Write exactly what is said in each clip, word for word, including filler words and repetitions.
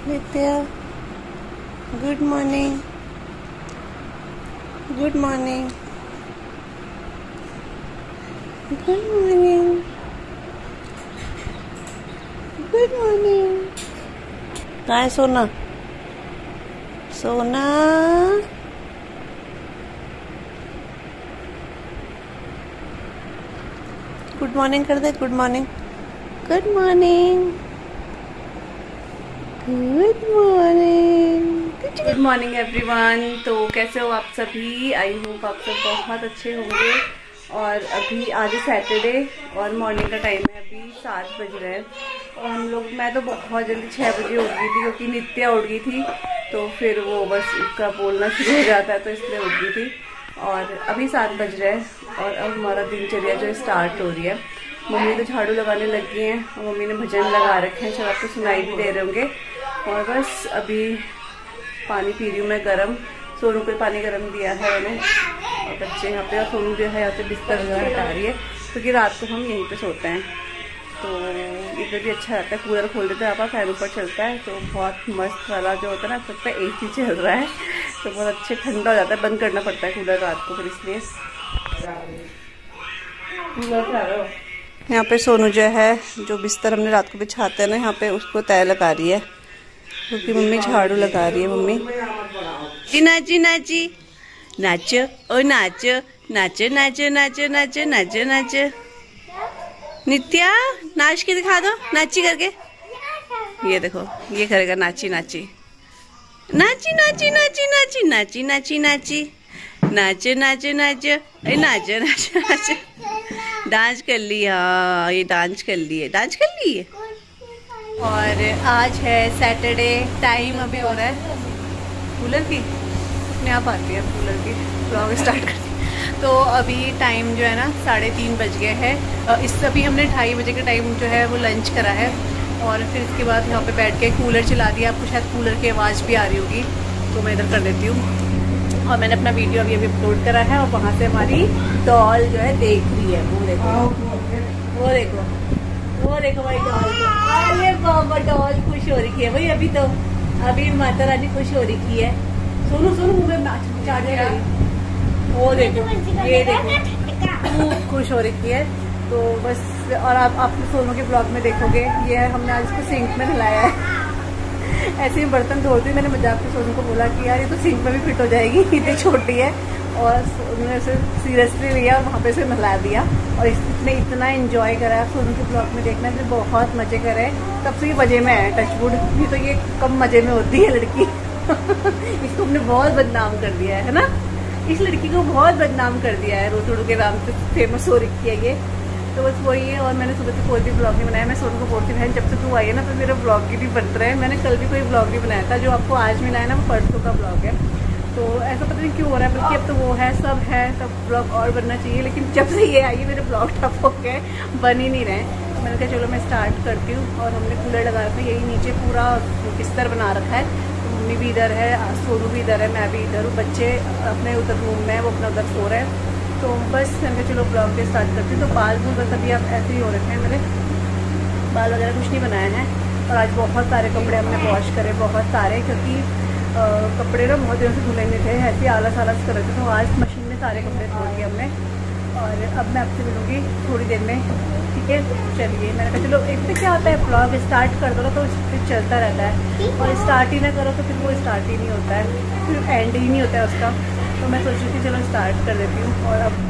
नित्या, good morning, good morning, good morning, good morning. कहाँ है Sona? Sona, good morning कर दे। Good morning, good morning, good morning, good morning everyone. तो कैसे हो आप सभी? आई होप आप सब बहुत अच्छे होंगे। और अभी आज सैटरडे और मॉर्निंग का टाइम है, अभी सात बज रहे हैं। और हम लोग, मैं तो बहुत जल्दी छः बजे उठ गई थी क्योंकि नित्या उठ गई थी, तो फिर वो बस उसका बोलना शुरू हो जाता है, तो इसलिए उठ गई थी। और अभी सात बज रहे हैं और अब हमारा दिनचर्या जो स्टार्ट हो रही है। मम्मी तो झाड़ू लगाने लग गई हैं और मम्मी ने भजन लगा रखे हैं, शायद आपको सुनाई भी दे रहे होंगे। और बस अभी पानी पी रही हूँ मैं गरम। सोनू को पानी गरम दिया है मैंने, और बच्चे यहाँ पे, और सोनू जो है यहाँ से बिस्तर वगैरह हटा रही है क्योंकि रात को हम यहीं पे सोते हैं, तो इधर भी अच्छा रहता है। कूलर खोल देते हैं, आप फैन ऊपर चलता है तो बहुत मस्त वाला जो होता है ना, सब पे ए सी चल रहा है तो बहुत अच्छे ठंडा हो जाता है। बंद करना पड़ता है कूलर रात को, फिर इसलिए यहाँ पे सोनू जो है, जो बिस्तर हमने रात को बिछाते हैं ना, यहाँ पे उसको तय लगा रही है क्योंकि मम्मी झाड़ू लगा रही है। मम्मी जी नाची नाची नाचो ओ नाचो नाचो नाचो नाचो नाचो नाचो नाचो। नित्या नाच के दिखा दो, नाची करके। ये देखो, ये करेगा नाची नाची नाची नाची नाची नाची नाची नाची नाची नाचो नाचो नाचो अरे नाचो नाचो नाचो। डांस कर ली, हाँ ये डांस कर ली है, डांस कर ली है। और आज है सैटरडे, टाइम अभी हो रहा है कूलर की, अपने आप आती है कूलर की, ब्लॉग स्टार्ट करती है। तो अभी टाइम जो है ना साढ़े तीन बज गए हैं। इस अभी हमने ढाई बजे के टाइम जो है वो लंच करा है, और फिर इसके बाद यहाँ पे बैठ के कूलर चला दिया। आपको शायद कूलर की आवाज़ भी आ रही होगी, तो मैं इधर कर देती हूँ। और मैंने अपना वीडियो अभी अभी अपलोड करा है, और वहाँ से हमारी डॉल जो है देख रही है। वो देखो, वो देखो, वो देखो भाई डॉल को। अरे बाबा, डॉल खुश हो रही है भाई। अभी तो अभी माता रानी खुश हो रही है। सोनू सोनू मुँह में चाटे गई। वो देखो, ये देखो, खूब खुश हो रही है। तो बस, और आप आप सोनू के ब्लॉग में देखोगे, ये है हमने आज इसको सिंक में नहलाया है। ऐसे ही बर्तन धोती, मैंने मजाक से सोनू को बोला कि यार ये तो सिंक में भी फिट हो जाएगी, इतनी छोटी है। और उन्होंने उसे सीरियसली लिया और वहाँ पे से नहला दिया, और इसने इतना एंजॉय करा। सोनू के ब्लॉग में देखना, इसने बहुत मजे करे। तब से ये मजे में है, टचवुड, नहीं तो ये कम मजे में होती है लड़की। इसको हमने बहुत बदनाम कर दिया है ना, इस लड़की को बहुत बदनाम कर दिया है, रोतुड़ू के नाम से फेमस हो रखी है ये। तो बस वही है। और मैंने सुबह से कोई भी ब्लॉग नहीं बनाया। मैं सोनू को बोलती बहन, जब से तू आई है ना तो मेरा ब्लॉग भी नहीं बन रहा है। मैंने कल भी कोई ब्लॉग नहीं बनाया था, जो आपको आज मिला है ना वो परसों का ब्लॉग है। तो ऐसा पता नहीं क्यों हो रहा है, बल्कि अब तो वो है, सब है, तब ब्लॉग और बनना चाहिए। लेकिन जब से ये आई है मेरे ब्लॉग टफ हो गए, बन ही नहीं रहे। तो मैंने कहा चलो मैं स्टार्ट करती हूँ। और हमने कूलर लगा रखा है, यही नीचे पूरा बिस्तर बना रखा है। तो मम्मी भी इधर है, सोनू भी इधर है, मैं भी इधर हूँ। बच्चे अपने उधर रूम में है, वो अपना उधर सो रहे हैं। तो बस मैंने चलो ब्लॉग के स्टार्ट करती हूँ। तो बाल भी बस अभी आप ऐसे ही हो रखे हैं मेरे, बाल वगैरह कुछ नहीं बनाए हैं। और आज बहुत सारे कपड़े हमने वॉश करे, बहुत सारे, क्योंकि आ, कपड़े ना बहुत दिनों से धुले नहीं थे, ऐसे आलस आलस कर रहे थे। तो आज मशीन में सारे कपड़े धो दिए हमने। और अब मैं आपसे मिलूँगी थोड़ी देर में, ठीक है? चलिए, मैंने कहा चलो, एक तो क्या होता है, ब्लॉग स्टार्ट कर दो ना तो फिर चलता रहता है, और स्टार्ट ही ना करो तो फिर वो स्टार्ट ही नहीं होता है, फिर एंड ही नहीं होता है उसका। तो मैं सोच रही थी चलो स्टार्ट कर देती हूँ। और अब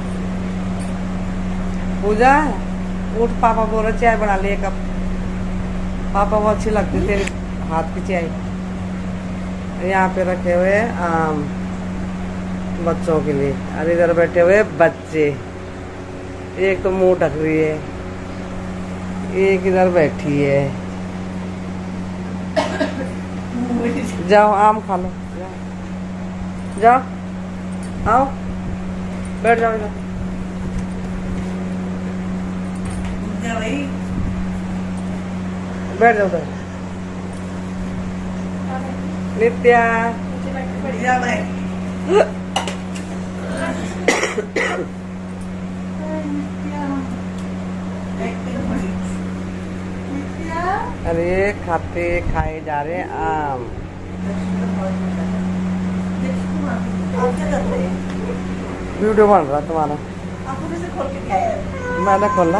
पूजा उठ, पापा बोल रहे चाय बना ले कप। पापा बहुत अच्छी लगती तेरे हाथ की चाय। यहाँ पे रखे हुए आम बच्चों के लिए, और इधर बैठे हुए बच्चे। एक तो मुंह ढक रही है, एक इधर बैठी है। जाओ आम खा लो, जाओ, आओ बैठ जाओ इधर। बैठ जाओ उधर। नित्या अरे खाते खाए जा रहे हैं आम। वीडियो बन रहा तुम्हारा। मैंने खोला।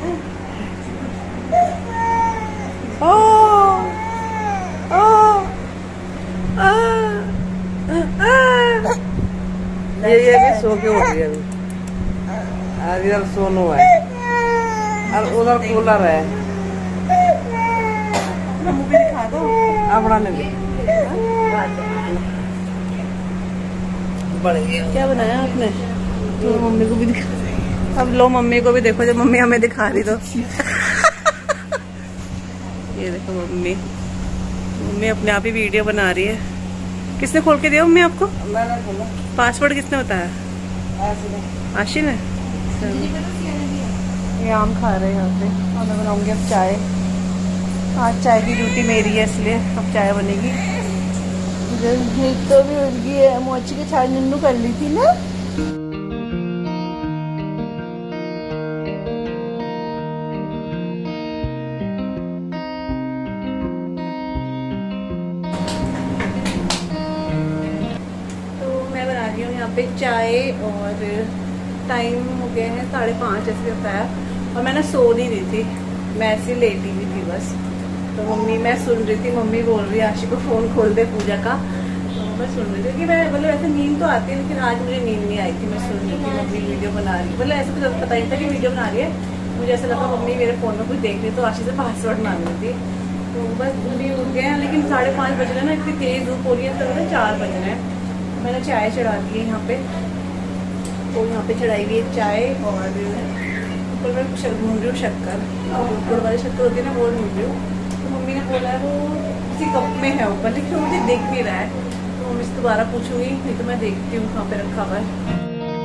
ओ, ओ, आ, आ, ये ये भी सो के उठ गई अभी। और इधर सोनू है और उधर कूलर है। दिखा दो अपना नहीं बढ़ गया। क्या बनाया आपने? तो मम्मी को भी दिखा। अब लो मम्मी को भी देखो, जब मम्मी हमें दिखा रही तो ये देखो मम्मी मम्मी अपने आप ही वीडियो बना रही है। किसने खोल के दिया मम्मी आपको? मैंने खोला। पासवर्ड किसने बताया? आशी ने। ये आम खा रहे हैं यहाँ पे और मैं बनाऊंगी अब चाय। आज चाय की ड्यूटी मेरी है इसलिए अब चाय बनेगी। तो भी उनकी मोची की चाय नन्नू कर ली थी ना। यहाँ पे चाय और टाइम हो गया है साढ़े पाँच ऐसे होता है और मैंने सो नहीं रही थी, मैं ऐसे लेटी हुई थी बस। तो मम्मी मैं सुन रही थी, मम्मी बोल रही है आशी को फ़ोन खोल दे पूजा का। तो मैं सुन रही थी कि मैं मतलब ऐसे नींद तो आती है लेकिन आज मुझे नींद नहीं आई थी। मैं सुन रही थी मम्मी वीडियो बना रही, मतलब ऐसे तो पता नहीं था कि वीडियो बना रही है। मुझे ऐसा लगा मम्मी मेरे फ़ोन में कुछ देख रही तो आशी से पासवर्ड मांग रही थी। तो बस अभी उठ गए हैं लेकिन साढ़े पाँच बज रहे हैं ना, इतनी तेज़ धूप हो रही है, तक चार बज रहे हैं। मैंने चाय चढ़ा दी है यहाँ पे, तो यहाँ पे चढ़ाई हुई है चाय और ऊपर मैं ढूंढ रही हूँ शक्कर, ऊपर वाली शक्कर होती है ना वो ढूंढ रही हूँ। तो मम्मी ने बोला है वो किसी कप में है ऊपर, लेकिन मुझे दिख नहीं रहा है। तो मम्मी से दोबारा पूछूंगी, नहीं तो मैं देखती हूँ कहाँ पे रखा हुआ है।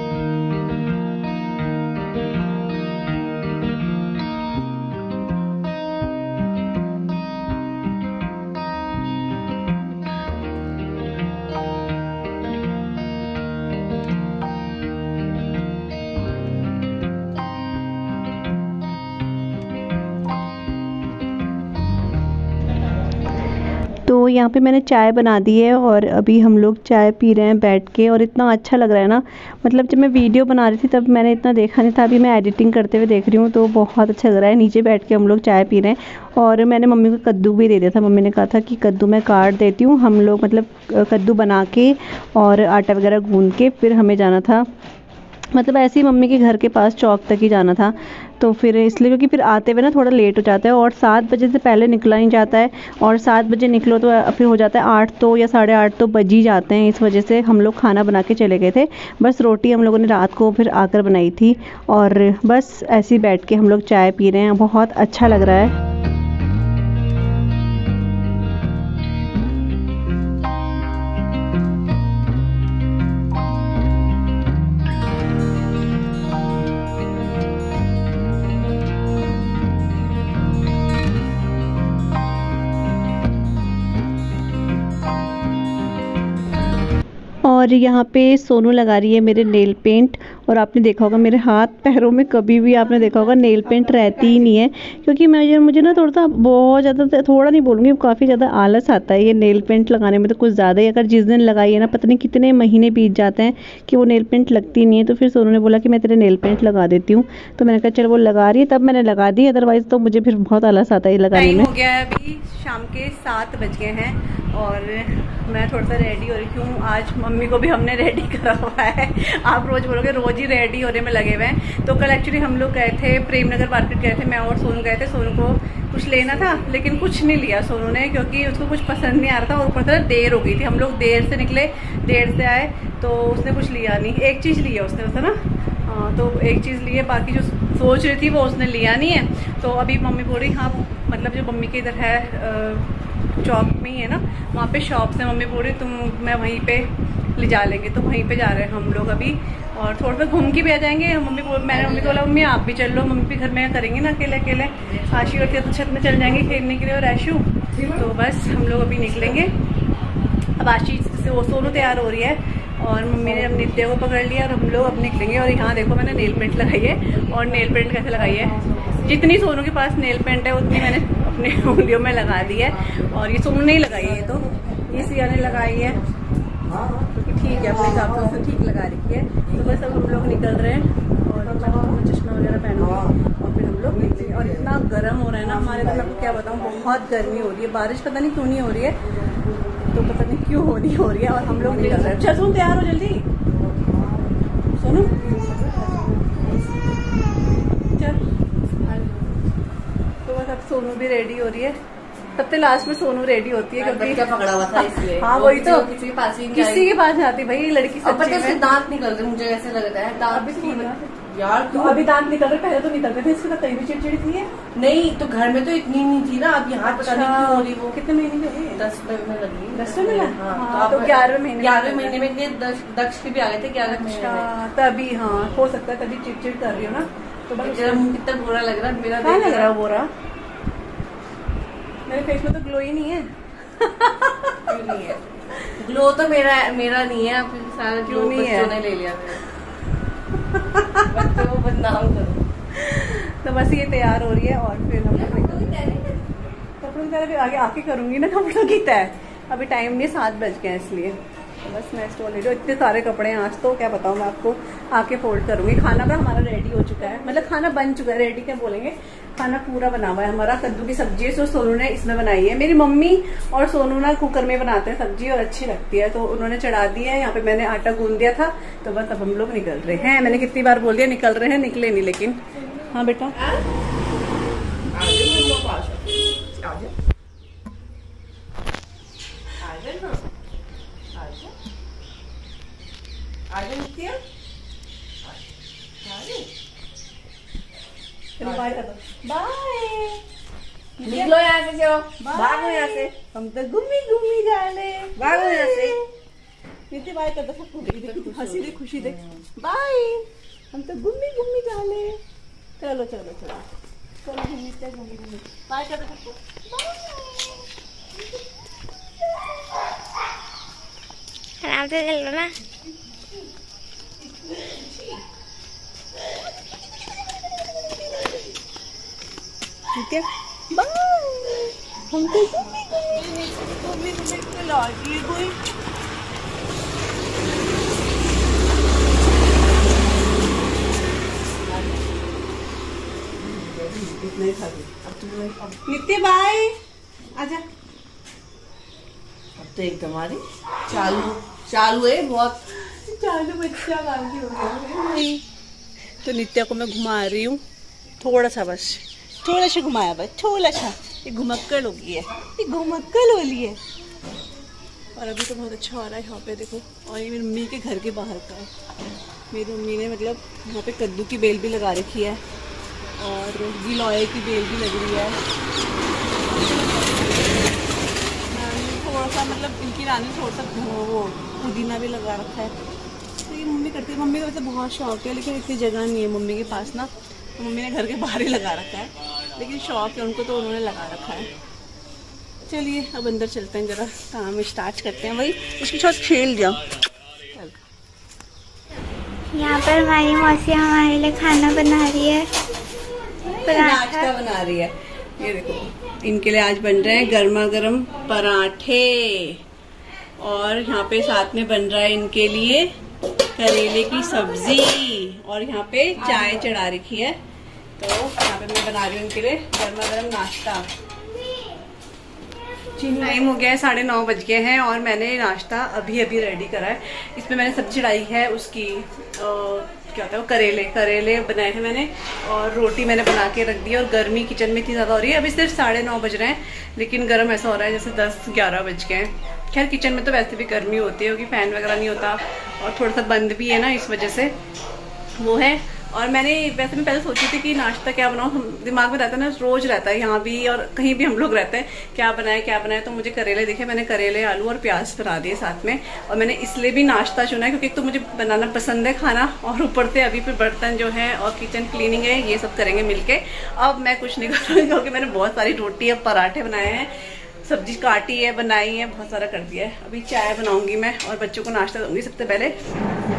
तो यहाँ पे मैंने चाय बना दी है और अभी हम लोग चाय पी रहे हैं बैठ के और इतना अच्छा लग रहा है ना। मतलब जब मैं वीडियो बना रही थी तब मैंने इतना देखा नहीं था, अभी मैं एडिटिंग करते हुए देख रही हूँ तो बहुत अच्छा लग रहा है। नीचे बैठ के हम लोग चाय पी रहे हैं और मैंने मम्मी को कद्दू भी दे दिया था। मम्मी ने कहा था कि कद्दू मैं काट देती हूँ, हम लोग मतलब कद्दू बना के और आटा वगैरह गूँध के फिर हमें जाना था, मतलब ऐसे ही मम्मी के घर के पास चौक तक ही जाना था। तो फिर इसलिए क्योंकि फिर आते हुए ना थोड़ा लेट हो जाता है और सात बजे से पहले निकला नहीं जाता है और सात बजे निकलो तो फिर हो जाता है आठ तो या साढ़े आठ तो बज ही जाते हैं। इस वजह से हम लोग खाना बना के चले गए थे। बस रोटी हम लोगों ने रात को फिर आकर बनाई थी और बस ऐसे ही बैठ के हम लोग चाय पी रहे हैं, बहुत अच्छा लग रहा है। और यहाँ पे सोनू लगा रही है मेरे नेल पेंट और आपने देखा होगा मेरे हाथ पैरों में कभी भी आपने देखा होगा नेल पेंट रहती ही नहीं है, क्योंकि मैं मुझे ना थोड़ा सा बहुत ज़्यादा, थोड़ा नहीं बोलूँगी, काफ़ी ज़्यादा आलस आता है ये नेल पेंट लगाने में। तो कुछ ज़्यादा ही अगर जिस दिन लगाई है ना, पता नहीं कितने महीने बीत जाते हैं कि वो नेल पेंट लगती नहीं है। तो फिर सोनू ने बोला कि मैं तेरे नेल पेंट लगा देती हूँ, तो मैंने कहा चल वो लगा रही है तब मैंने लगा दी, अदरवाइज़ तो मुझे फिर बहुत आलस आता है लगाने में। हो गया है अभी शाम के सात बज गए हैं और मैं थोड़ा सा रेडी हो रही हूँ। आज मम्मी को भी हमने रेडी करा हुआ है। आप रोज बोलोगे रोज ही रेडी होने में लगे हुए हैं। तो कल एक्चुअली हम लोग गए थे प्रेमनगर मार्केट गए थे, मैं और सोनू गए थे। सोनू को कुछ लेना था लेकिन कुछ नहीं लिया सोनू ने, क्योंकि उसको कुछ पसंद नहीं आ रहा था और ऊपर से देर हो गई थी। हम लोग देर से निकले, देर से आए, तो उसने कुछ लिया नहीं। एक चीज़ लिया उसने उसने ना हाँ, तो एक चीज़ ली है, बाकी जो सोच रही थी वो उसने लिया नहीं है। तो अभी मम्मी बोल रही हाँ, मतलब जो मम्मी के इधर है चौक में ही है ना, वहाँ पे शॉप से मम्मी बोल रही तुम मैं वहीं पे ले जा लेंगे, तो वहीं पे जा रहे हैं हम लोग अभी। और थोड़ा सा घूम के भी आ जाएंगे। मम्मी बोल मैंने मम्मी को बोला मम्मी आप भी चल लो, मम्मी भी घर में करेंगे ना अकेले अकेले। आशी और तो छत में चल जाएंगे खेलने के लिए और ऐशू। तो बस हम लोग अभी निकलेंगे। अब आशी से वो सोनू तैयार हो रही है और मम्मी ने अब नित्य को पकड़ लिया और हम लोग अब निकलेंगे। और यहाँ देखो मैंने नेल पेंट लगाई है और नेल पेंट कैसे लगाई है जितनी सोनू के पास नेल पेंट है उतनी मैंने अपने उंगलियों में लगा दी है। और ये सोनू ने ही लगाई है, तो ये सिया ने लगाई है, क्योंकि ठीक है अपने हिसाब से उसने ठीक लगा रखी है। तो बस अब हम लोग निकल रहे हैं और चश्मा वगैरह पहनूंगा और फिर हम लोग निकलेंगे। और इतना गर्म हो रहा है ना हमारे, तो मैं आपको क्या बताऊँ, बहुत गर्मी हो रही है। बारिश पता नहीं क्यों नहीं हो रही है, तो पता नहीं क्यों हो नहीं हो रही है। और हम लोग निकल रहे हैं। चल सोनू तैयार हो जल्दी, सोनू चल। तो बस अब सोनू भी रेडी हो रही है। सबसे लास्ट में सोनू रेडी होती है, क्योंकि क्या पकड़ा हुआ था इसलिए। हाँ वही तो, किसी के पास ही किसी के पास जाती भाई लड़की सच्ची में। दांत निकल रहे, मुझे ऐसे लग रहा है दांत भी यार। तो अभी दांत निकल रहे, पहले तो निकलते थे, इसके साथ कहीं भी चिड़चिड़ी थी है? नहीं तो घर में तो इतनी नहीं थी ना, अब यहाँ पता नहीं क्यों हो रही। वो कितने महीने में? दस में लगी। दस में मिला? हाँ, तो ग्यारहवें महीने ग्यारहवें महीने में दक्ष के भी आ गए थे ग्यारह महीने में। तभी हाँ हो सकता है, तभी चिड़चिड़ कर रही हो ना। तो मेरा मुंह कितना बुरा लग रहा है, मेरा क्या लग रहा है बुरा? मेरे फेस में तो ग्लो ही नहीं है। क्यों नहीं है? ग्लो तो मेरा मेरा नहीं है, सारा क्यों नहीं है? ले लिया बच्चों को बदनाम करो। तो बस ये तैयार हो रही है और फिर हम कपड़ों की तरह आगे आके करूंगी ना कपड़ों की तय। अभी टाइम नहीं, सात बज गए इसलिए। तो बस नेक्स्ट ऑलरेडी इतने सारे कपड़े हैं आज, तो क्या बताऊँ मैं आपको, आके फोल्ड करूंगी। खाना पर हमारा रेडी हो चुका है, मतलब खाना बन चुका है, रेडी क्या बोलेंगे, खाना पूरा बना हुआ है हमारा। कद्दू की सब्जी है जो सोनू ने इसमें बनाई है। मेरी मम्मी और सोनू ना कुकर में बनाते हैं सब्जी और अच्छी लगती है, तो उन्होंने चढ़ा दी है। यहाँ पे मैंने आटा गूंद दिया था, तो बस अब हम लोग निकल रहे हैं। मैंने कितनी बार बोल दिया निकल रहे हैं, निकले नहीं लेकिन। हाँ बेटा बाय कर दो, बाय। निकलो यहाँ से, जाओ भागो यहाँ से, हम तो घूमी घूमी जा ले, भागो यहाँ से। नित्य बाय कर दो सबको, हंसी दे खुशी दे, बाय। हम तो घूमी घूमी जा ले। चलो चलो चलो चलो नित्य घूमी घूमी बाय कर दो सबको, आराम से चल लो ना। ठीक है बाय। हम तो घूमी घूमी घूमी घूमी ला दिए कोई। नित्य बाय, आजा। अब तो एक तुम्हारी चालू चालू है बहुत चालू बच्चा गांधी हो गया। तो नित्या को मैं घुमा रही हूँ थोड़ा सा, बस थोड़ा सा घुमाया, बस थोड़ा सा। ये घुमक्कड़ हो गई है, ये घुमक्कड़ हो ली है। और अभी तो बहुत अच्छा हो रहा है यहाँ पे देखो। और ये मेरी मम्मी के घर के बाहर का है। मेरी मम्मी ने मतलब यहाँ पे कद्दू की बेल भी लगा रखी है और गिलोय की बेल भी लग रही है। थोड़ा सा मतलब इनकी रानी थोड़ा सा वो पुदीना भी लगा रखा है। तो ये मम्मी करती है। मम्मी को वैसे बहुत शौक है, लेकिन इतनी जगह नहीं है मम्मी के पास ना, तो मम्मी ने घर के बाहर ही लगा रखा है। लेकिन शौक है उनको, तो उन्होंने लगा रखा है। चलिए अब अंदर चलते हैं, जरा काम स्टार्ट करते हैं। वही उसके साथ खेल जाओ। यहाँ पर हमारी मौसी हमारे लिए खाना बना रही है, नाश्ता बना रही है। ये देखो इनके लिए आज बन रहे हैं गर्मा गर्म पराठे, और यहाँ पे साथ में बन रहा है इनके लिए करेले की सब्जी, और यहाँ पे चाय चढ़ा रखी है। तो यहाँ पे मैं बना रही हूँ इनके लिए गर्मा गर्म नाश्ता। टाइम हो गया है, साढ़े नौ बज गए हैं और मैंने नाश्ता अभी अभी रेडी करा है। इसमें मैंने सब्जी चढ़ाई है उसकी आ, क्या होता है वो करेले करेले बनाए थे मैंने, और रोटी मैंने बना के रख दी। और गर्मी किचन में इतनी ज़्यादा हो रही है, अभी सिर्फ साढ़े नौ बज रहे हैं, लेकिन गर्म ऐसा हो रहा है जैसे दस ग्यारह बज गए हैं। खैर किचन में तो वैसे भी गर्मी होती है, क्योंकि फ़ैन वगैरह नहीं होता और थोड़ा सा बंद भी है ना, इस वजह से वो है। और मैंने वैसे मैं पहले सोची थी कि नाश्ता क्या बनाऊँ, दिमाग में रहता है ना, रोज रहता है यहाँ भी और कहीं भी हम लोग रहते हैं, क्या बनाए क्या बनाए। तो मुझे करेले दिखे, मैंने करेले आलू और प्याज बना दिए साथ में। और मैंने इसलिए भी नाश्ता चुना है क्योंकि एक तो मुझे बनाना पसंद है खाना, और ऊपर से अभी फिर बर्तन जो है और किचन क्लीनिंग है, ये सब करेंगे मिलके। अब मैं कुछ नहीं करूँगी क्योंकि मैंने बहुत सारी रोटी और पराठे बनाए हैं, सब्जी काटी है, बनाई है, बहुत सारा कर दिया है। अभी चाय बनाऊंगी मैं और बच्चों को नाश्ता दूंगी सबसे पहले।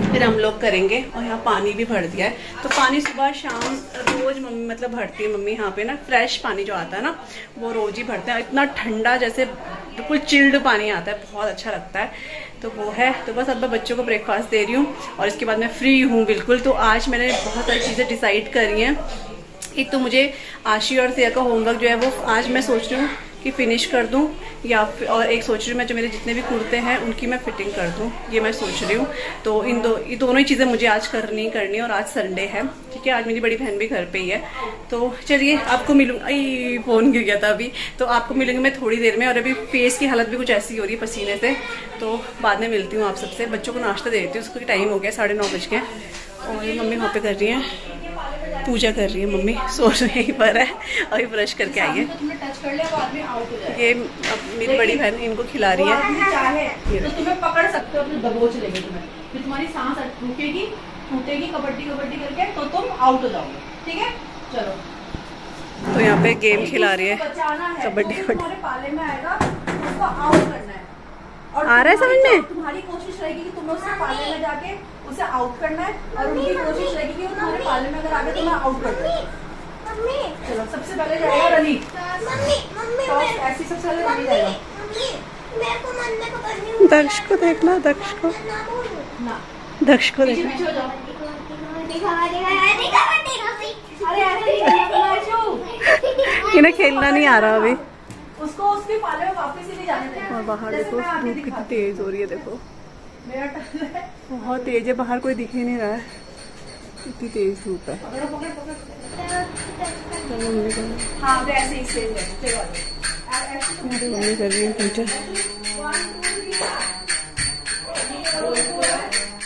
फिर हम लोग करेंगे। और यहाँ पानी भी भर दिया है, तो पानी सुबह शाम रोज मम्मी मतलब भरती है मम्मी यहाँ पे ना। फ्रेश पानी जो आता है ना वो रोज ही भरते हैं। इतना ठंडा जैसे बिल्कुल चिल्ड पानी आता है, बहुत अच्छा लगता है। तो वो है, तो बस अब मैं बच्चों को ब्रेकफास्ट दे रही हूँ और इसके बाद मैं फ्री हूँ बिल्कुल। तो आज मैंने बहुत सारी चीज़ें डिसाइड करी हैं। एक तो मुझे आशी और सिया का होमवर्क जो है वो आज मैं सोच रही हूँ कि फिनिश कर दूं, या और एक सोच रही हूँ मैं जो मेरे जितने भी कुर्ते हैं उनकी मैं फिटिंग कर दूं, ये मैं सोच रही हूँ। तो इन दो ये दोनों ही चीज़ें मुझे आज करनी करनी और आज संडे है, ठीक है। आज मेरी बड़ी बहन भी घर पे ही है। तो चलिए आपको मिलूँ, आई फ़ोन गिर गया था अभी। तो आपको मिलूंगी मैं थोड़ी देर में। और अभी फेस की हालत भी कुछ ऐसी हो रही है पसीने से, तो बाद में मिलती हूँ आप सबसे। बच्चों को नाश्ता दे देती हूँ, उसको टाइम हो गया साढ़े नौ बज गए। और ये मम्मी वहाँ पे कर रही हैं, पूजा कर रही है मम्मी, सोच यहीं पर है। अभी ब्रश करके आई है। ये अब मेरी बड़ी बहन इनको खिला रही है। तो तुम्हें पकड़ सकते हो, अपने दबोच लेंगे तुम्हें। फिर तुम्हारी सांस रुकेगी, टूटेगी कबड्डी कबड्डी करके, तो तुम आउट हो जाओगे, ठीक है। चलो, तो यहाँ पे गेम खिला रही है, कबड्डी कबड्डी पाले में आएगा, उसको आउट करना है। और आ रहा है समझ में? तुम्हारी कोशिश रहेगी कि तुम्हें उससे पाले में जाके उसे आउट करना है, और उनकी कोशिश रहेगी कि वो तुम्हारे पाले में अगर आगे तो मैं आउट कर दूं। चलो, सबसे पहले जाएगा रनी। तो ऐसी सबसे पहले रनी जाएगा। दक्ष को देखना, दक्ष को, दक्ष को देखना। पीछे हो जाओ। अरे ऐसे नहीं करना है, इन्हें खेलना नहीं आ रहा अभी। उसको उसके पाले में वापस ही नहीं जाने देना। और बाहर देखो धूप कितनी तेज हो रही है, देखो बहुत तेज है बाहर, कोई दिख ही नहीं रहा है, इतनी तेज धूप है। मम्मी कर हाँ, वैसे ही सेम है। मम्मी कर रही है पूजा।